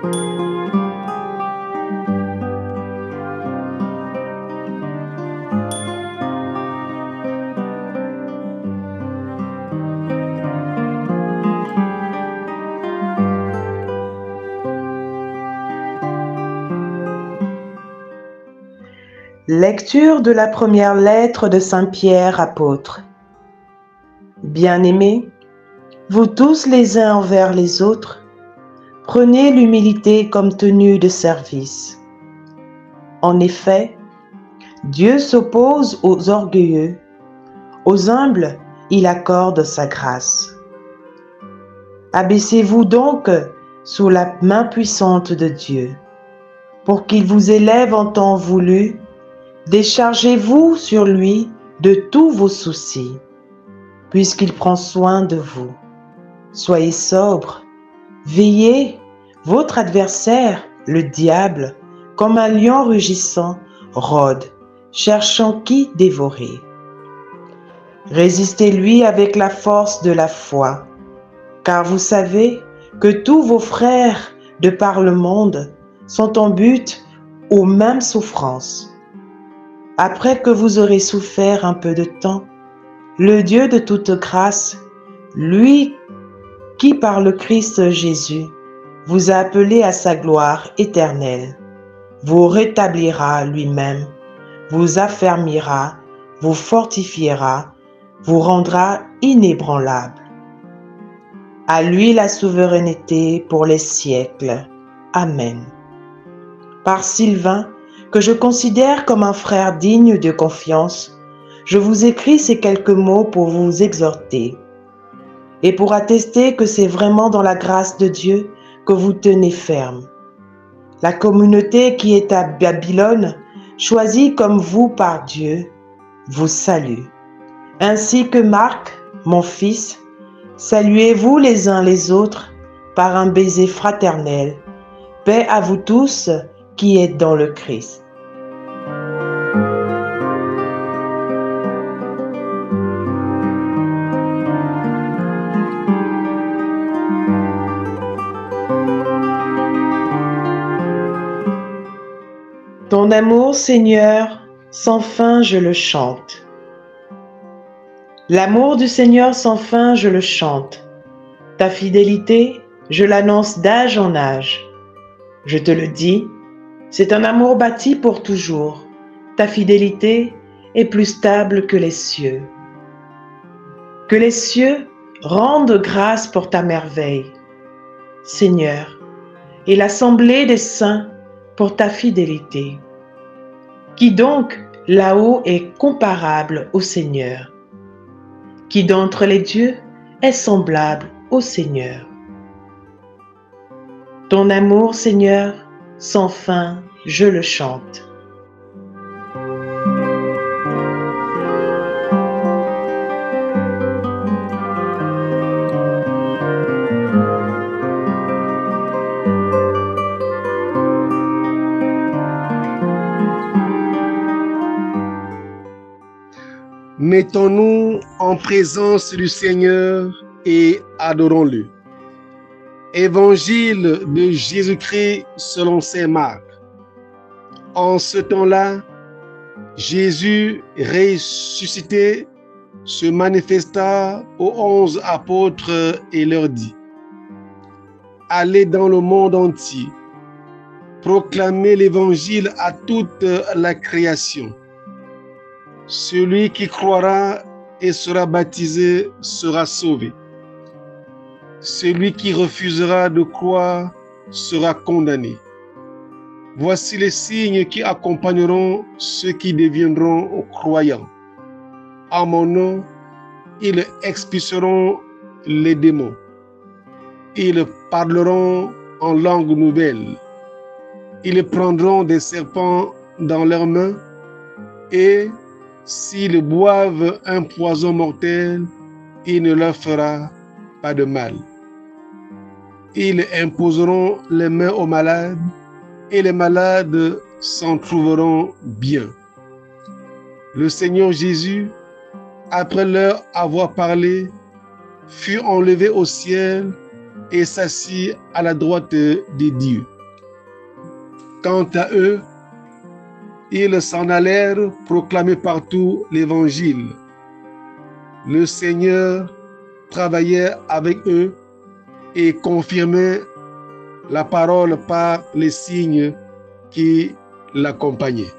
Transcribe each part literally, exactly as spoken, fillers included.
Lecture de la première lettre de Saint Pierre apôtre. Bien-aimés, vous tous les uns envers les autres, prenez l'humilité comme tenue de service. En effet, Dieu s'oppose aux orgueilleux, aux humbles, il accorde sa grâce. Abaissez-vous donc sous la main puissante de Dieu, pour qu'il vous élève en temps voulu. Déchargez-vous sur lui de tous vos soucis, puisqu'il prend soin de vous. Soyez sobres, veillez, votre adversaire, le diable, comme un lion rugissant, rôde, cherchant qui dévorer. Résistez-lui avec la force de la foi, car vous savez que tous vos frères de par le monde sont en but aux mêmes souffrances. Après que vous aurez souffert un peu de temps, le Dieu de toute grâce, lui qui par le Christ Jésus vous a appelé à sa gloire éternelle, vous rétablira lui-même, vous affermira, vous fortifiera, vous rendra inébranlable. À lui la souveraineté pour les siècles. Amen. Par Sylvain, que je considère comme un frère digne de confiance, je vous écris ces quelques mots pour vous exhorter et pour attester que c'est vraiment dans la grâce de Dieu que vous tenez ferme. La communauté qui est à Babylone, choisie comme vous par Dieu, vous salue. Ainsi que Marc, mon fils, saluez-vous les uns les autres par un baiser fraternel. Paix à vous tous qui êtes dans le Christ. Ton amour, Seigneur, sans fin je le chante. L'amour du Seigneur sans fin je le chante. Ta fidélité, je l'annonce d'âge en âge. Je te le dis, c'est un amour bâti pour toujours. Ta fidélité est plus stable que les cieux. Que les cieux rendent grâce pour ta merveille, Seigneur, et l'assemblée des saints pour ta fidélité. Qui donc là-haut est comparable au Seigneur? Qui d'entre les dieux est semblable au Seigneur? Ton amour, Seigneur, sans fin, je le chante. Mettons-nous en présence du Seigneur et adorons-le. Évangile de Jésus-Christ selon saint Marc. En ce temps-là, Jésus ressuscité se manifesta aux onze apôtres et leur dit: allez dans le monde entier, proclamez l'évangile à toute la création. Celui qui croira et sera baptisé sera sauvé. Celui qui refusera de croire sera condamné. Voici les signes qui accompagneront ceux qui deviendront croyants. En mon nom, ils expulseront les démons. Ils parleront en langue nouvelle. Ils prendront des serpents dans leurs mains et s'ils boivent un poison mortel, il ne leur fera pas de mal. Ils imposeront les mains aux malades et les malades s'en trouveront bien. Le Seigneur Jésus, après leur avoir parlé, fut enlevé au ciel et s'assit à la droite de Dieu. Quant à eux, ils s'en allèrent proclamer partout l'Évangile. Le Seigneur travaillait avec eux et confirmait la parole par les signes qui l'accompagnaient.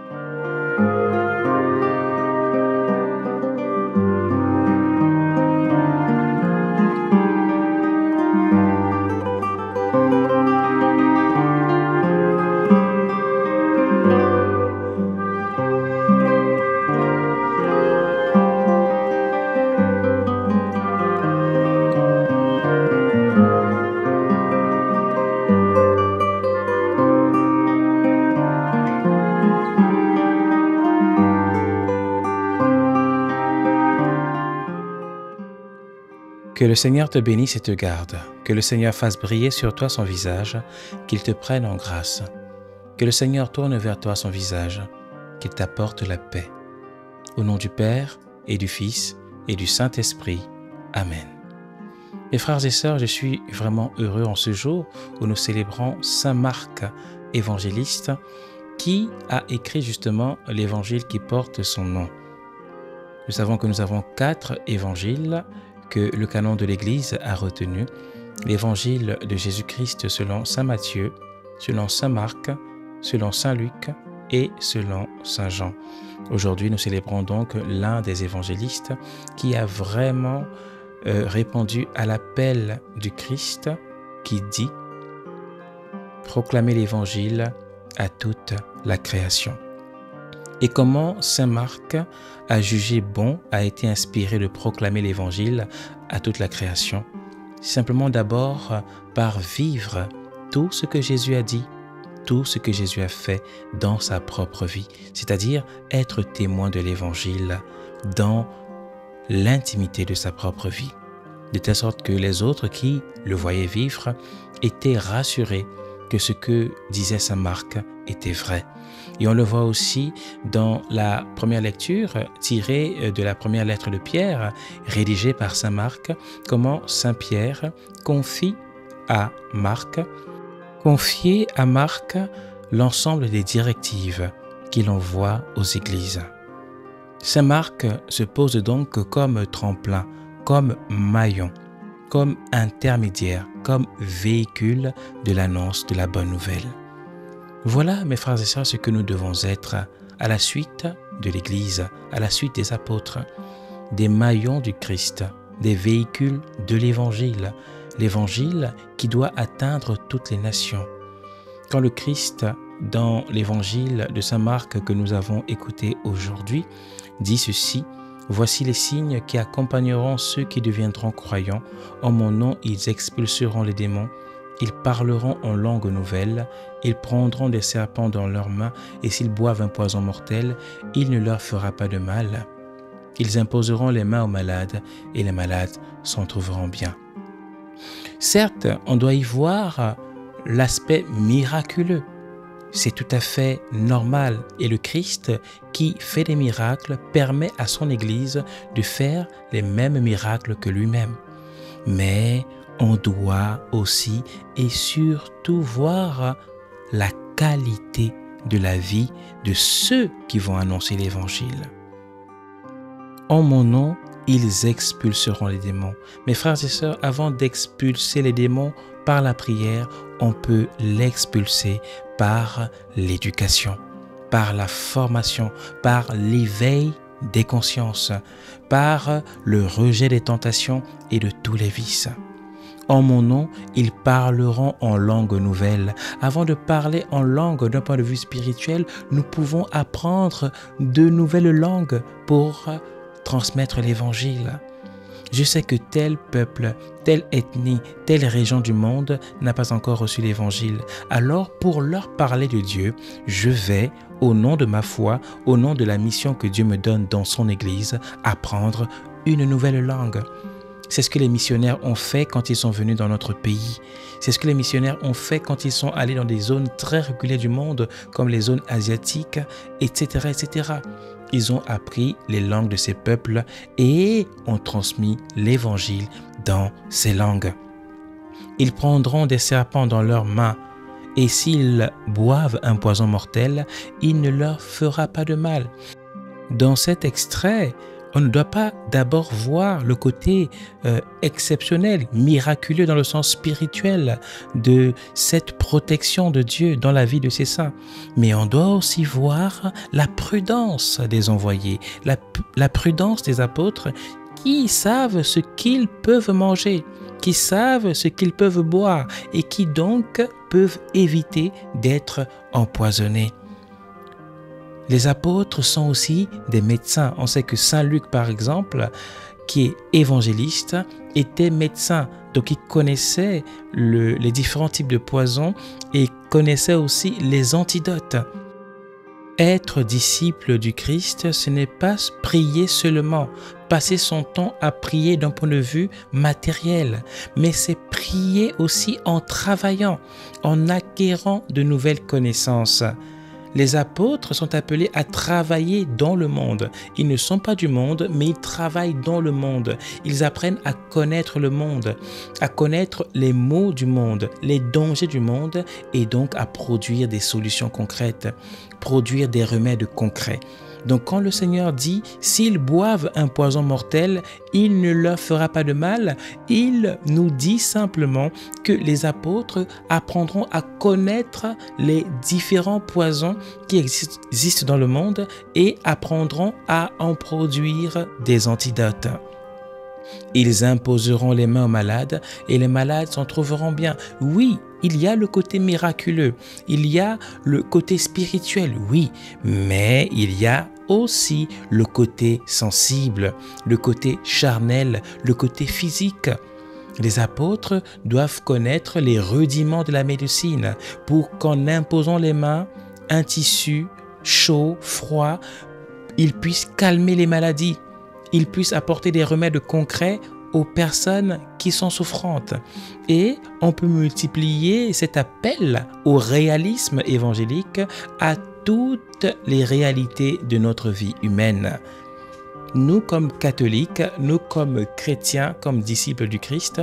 Que le Seigneur te bénisse et te garde, que le Seigneur fasse briller sur toi son visage, qu'il te prenne en grâce, que le Seigneur tourne vers toi son visage, qu'il t'apporte la paix. Au nom du Père et du Fils et du Saint-Esprit. Amen. Mes frères et sœurs, je suis vraiment heureux en ce jour où nous célébrons Saint Marc, évangéliste, qui a écrit justement l'évangile qui porte son nom. Nous savons que nous avons quatre évangiles que le canon de l'Église a retenu. L'évangile de Jésus-Christ selon saint Matthieu, selon saint Marc, selon saint Luc et selon saint Jean. Aujourd'hui, nous célébrons donc l'un des évangélistes qui a vraiment euh, répondu à l'appel du Christ qui dit « Proclamez l'évangile à toute la création ». Et comment saint Marc a jugé bon, a été inspiré de proclamer l'évangile à toute la création? Simplement d'abord par vivre tout ce que Jésus a dit, tout ce que Jésus a fait dans sa propre vie, c'est-à-dire être témoin de l'évangile dans l'intimité de sa propre vie, de telle sorte que les autres qui le voyaient vivre étaient rassurés que ce que disait saint Marc était vrai. Et on le voit aussi dans la première lecture tirée de la première lettre de Pierre, rédigée par saint Marc, comment saint Pierre confie à Marc, confier à Marc l'ensemble des directives qu'il envoie aux églises. Saint Marc se pose donc comme tremplin, comme maillon, comme intermédiaire, comme véhicule de l'annonce de la bonne nouvelle. Voilà, mes frères et sœurs, ce que nous devons être à la suite de l'Église, à la suite des apôtres, des maillons du Christ, des véhicules de l'Évangile, l'Évangile qui doit atteindre toutes les nations. Quand le Christ, dans l'Évangile de saint Marc que nous avons écouté aujourd'hui, dit ceci: « Voici les signes qui accompagneront ceux qui deviendront croyants. En mon nom, ils expulseront les démons. Ils parleront en langue nouvelle, ils prendront des serpents dans leurs mains, et s'ils boivent un poison mortel, il ne leur fera pas de mal. Ils imposeront les mains aux malades, et les malades s'en trouveront bien. » Certes, on doit y voir l'aspect miraculeux. C'est tout à fait normal, et le Christ qui fait des miracles permet à son Église de faire les mêmes miracles que lui-même. Mais on doit aussi et surtout voir la qualité de la vie de ceux qui vont annoncer l'Évangile. En mon nom, ils expulseront les démons. Mes frères et sœurs, avant d'expulser les démons par la prière, on peut l'expulser par l'éducation, par la formation, par l'éveil des consciences, par le rejet des tentations et de tous les vices. En mon nom, ils parleront en langue nouvelle. Avant de parler en langue d'un point de vue spirituel, nous pouvons apprendre de nouvelles langues pour transmettre l'Évangile. Je sais que tel peuple, telle ethnie, telle région du monde n'a pas encore reçu l'Évangile. Alors, pour leur parler de Dieu, je vais, au nom de ma foi, au nom de la mission que Dieu me donne dans son Église, apprendre une nouvelle langue. C'est ce que les missionnaires ont fait quand ils sont venus dans notre pays. C'est ce que les missionnaires ont fait quand ils sont allés dans des zones très reculées du monde, comme les zones asiatiques, et cetera, et cetera. Ils ont appris les langues de ces peuples et ont transmis l'Évangile dans ces langues. Ils prendront des serpents dans leurs mains et s'ils boivent un poison mortel, il ne leur fera pas de mal. Dans cet extrait, on ne doit pas d'abord voir le côté euh, exceptionnel, miraculeux dans le sens spirituel de cette protection de Dieu dans la vie de ses saints. Mais on doit aussi voir la prudence des envoyés, la, la prudence des apôtres qui savent ce qu'ils peuvent manger, qui savent ce qu'ils peuvent boire et qui donc peuvent éviter d'être empoisonnés. Les apôtres sont aussi des médecins. On sait que Saint Luc, par exemple, qui est évangéliste, était médecin. Donc, il connaissait le, les différents types de poisons et connaissait aussi les antidotes. Être disciple du Christ, ce n'est pas prier seulement, passer son temps à prier d'un point de vue matériel, mais c'est prier aussi en travaillant, en acquérant de nouvelles connaissances. Les apôtres sont appelés à travailler dans le monde. Ils ne sont pas du monde, mais ils travaillent dans le monde. Ils apprennent à connaître le monde, à connaître les maux du monde, les dangers du monde et donc à produire des solutions concrètes, produire des remèdes concrets. Donc quand le Seigneur dit « s'ils boivent un poison mortel, il ne leur fera pas de mal », il nous dit simplement que les apôtres apprendront à connaître les différents poisons qui existent dans le monde et apprendront à en produire des antidotes. Ils imposeront les mains aux malades et les malades s'en trouveront bien. Oui, il y a le côté miraculeux, il y a le côté spirituel, oui, mais il y a aussi le côté sensible, le côté charnel, le côté physique. Les apôtres doivent connaître les rudiments de la médecine pour qu'en imposant les mains, un tissu chaud, froid, ils puissent calmer les maladies. Ils puissent apporter des remèdes concrets aux personnes qui sont souffrantes. Et on peut multiplier cet appel au réalisme évangélique à toutes les réalités de notre vie humaine. Nous, comme catholiques, nous, comme chrétiens, comme disciples du Christ,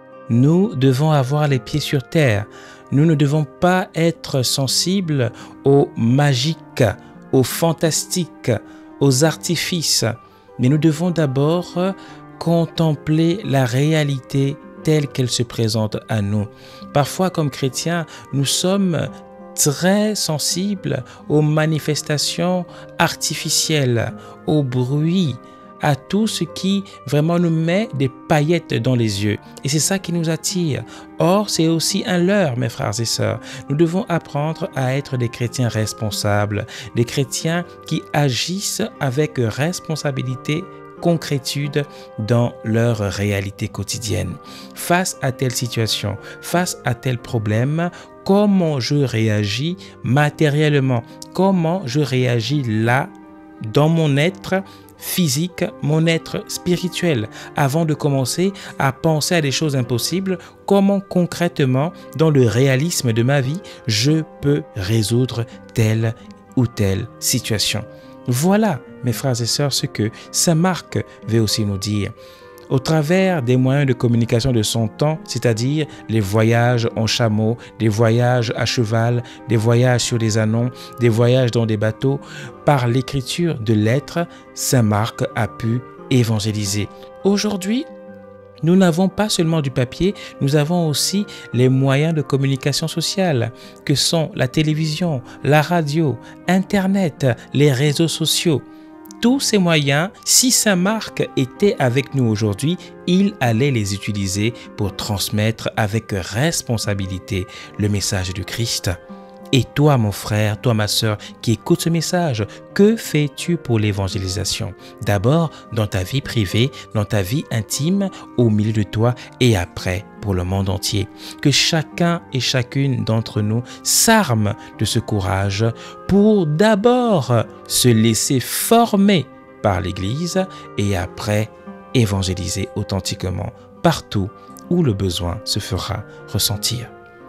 nous devons avoir les pieds sur terre. Nous ne devons pas être sensibles au magique, au fantastique, aux artifices. Mais nous devons d'abord contempler la réalité telle qu'elle se présente à nous. Parfois, comme chrétiens, nous sommes très sensibles aux manifestations artificielles, au bruit, à tout ce qui vraiment nous met des paillettes dans les yeux. Et c'est ça qui nous attire. Or, c'est aussi un leurre, mes frères et sœurs. Nous devons apprendre à être des chrétiens responsables, des chrétiens qui agissent avec responsabilité, concrétude dans leur réalité quotidienne. Face à telle situation, face à tel problème, comment je réagis matériellement? Comment je réagis là, dans mon être physique, mon être spirituel? Avant de commencer à penser à des choses impossibles, comment concrètement, dans le réalisme de ma vie, je peux résoudre telle ou telle situation? Voilà, mes frères et sœurs, ce que saint Marc veut aussi nous dire. Au travers des moyens de communication de son temps, c'est-à-dire les voyages en chameau, des voyages à cheval, des voyages sur des ânons, des voyages dans des bateaux, par l'écriture de lettres, saint Marc a pu évangéliser. Aujourd'hui, nous n'avons pas seulement du papier, nous avons aussi les moyens de communication sociale que sont la télévision, la radio, Internet, les réseaux sociaux. Tous ces moyens, si saint Marc était avec nous aujourd'hui, il allait les utiliser pour transmettre avec responsabilité le message du Christ. Et toi, mon frère, toi, ma sœur, qui écoute ce message, que fais-tu pour l'évangélisation? D'abord, dans ta vie privée, dans ta vie intime, au milieu de toi, et après, pour le monde entier. Que chacun et chacune d'entre nous s'arme de ce courage pour d'abord se laisser former par l'Église et après évangéliser authentiquement partout où le besoin se fera ressentir.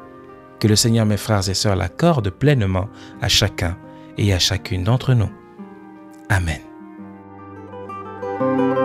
Que le Seigneur, mes frères et sœurs, l'accorde pleinement à chacun et à chacune d'entre nous. Amen.